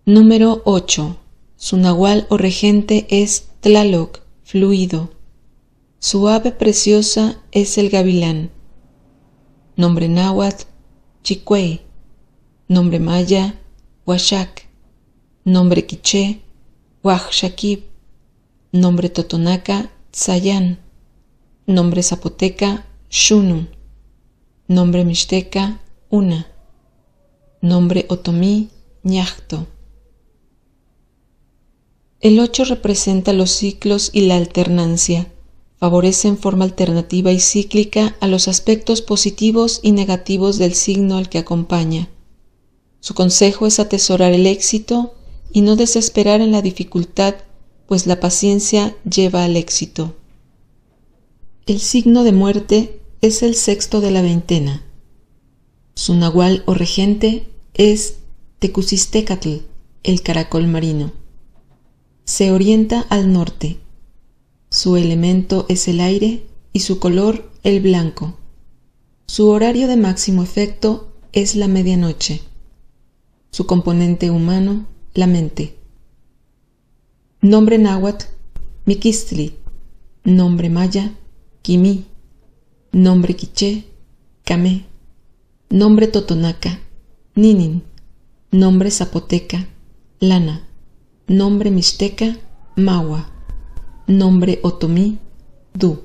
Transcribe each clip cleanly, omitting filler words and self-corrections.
Número 8. Su nahual o regente es Tlaloc, fluido. Su ave preciosa es el gavilán. Nombre náhuatl, Chicuey. Nombre maya, Huachac. Nombre quiché, Huaxaquib. Nombre totonaca, Tzayán. Nombre zapoteca, Xunun. Nombre mixteca, Una. Nombre otomí, Ñaxto. El 8 representa los ciclos y la alternancia. Favorece en forma alternativa y cíclica a los aspectos positivos y negativos del signo al que acompaña. Su consejo es atesorar el éxito y no desesperar en la dificultad, pues la paciencia lleva al éxito. El signo de muerte es el sexto de la veintena. Su nahual o regente es Tecusistecatl, el caracol marino. Se orienta al norte. Su elemento es el aire y su color el blanco. Su horario de máximo efecto es la medianoche. Su componente humano, la mente. Nombre náhuatl, Miquistli. Nombre maya, Quimí. Nombre quiché, Camé. Nombre totonaca, Ninin. Nombre zapoteca, Lana. Nombre mixteca, Mahua. Nombre otomí, Du.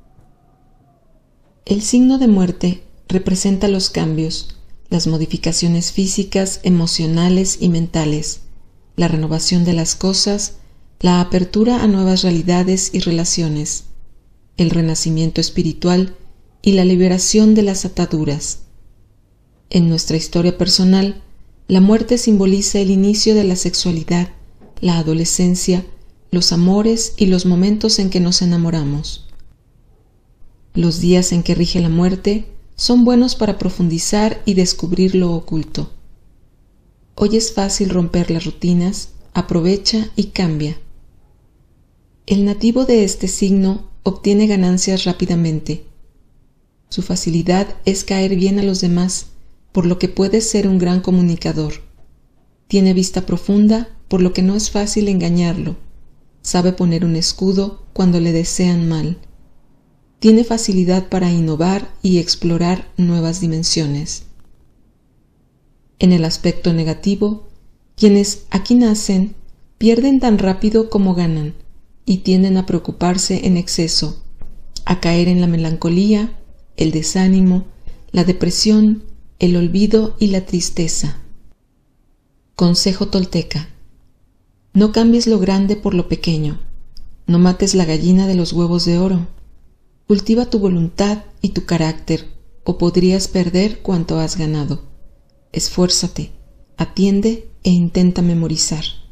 El signo de muerte representa los cambios, las modificaciones físicas, emocionales y mentales, la renovación de las cosas, la apertura a nuevas realidades y relaciones, el renacimiento espiritual y la liberación de las ataduras. En nuestra historia personal, la muerte simboliza el inicio de la sexualidad, la adolescencia, los amores y los momentos en que nos enamoramos. Los días en que rige la muerte son buenos para profundizar y descubrir lo oculto. Hoy es fácil romper las rutinas, aprovecha y cambia. El nativo de este signo obtiene ganancias rápidamente. Su facilidad es caer bien a los demás, por lo que puede ser un gran comunicador. Tiene vista profunda, por lo que no es fácil engañarlo. Sabe poner un escudo cuando le desean mal. Tiene facilidad para innovar y explorar nuevas dimensiones. En el aspecto negativo, quienes aquí nacen pierden tan rápido como ganan y tienden a preocuparse en exceso, a caer en la melancolía, el desánimo, la depresión, el olvido y la tristeza. Consejo tolteca: no cambies lo grande por lo pequeño, no mates la gallina de los huevos de oro. Cultiva tu voluntad y tu carácter, o podrías perder cuanto has ganado. Esfuérzate, atiende e intenta memorizar.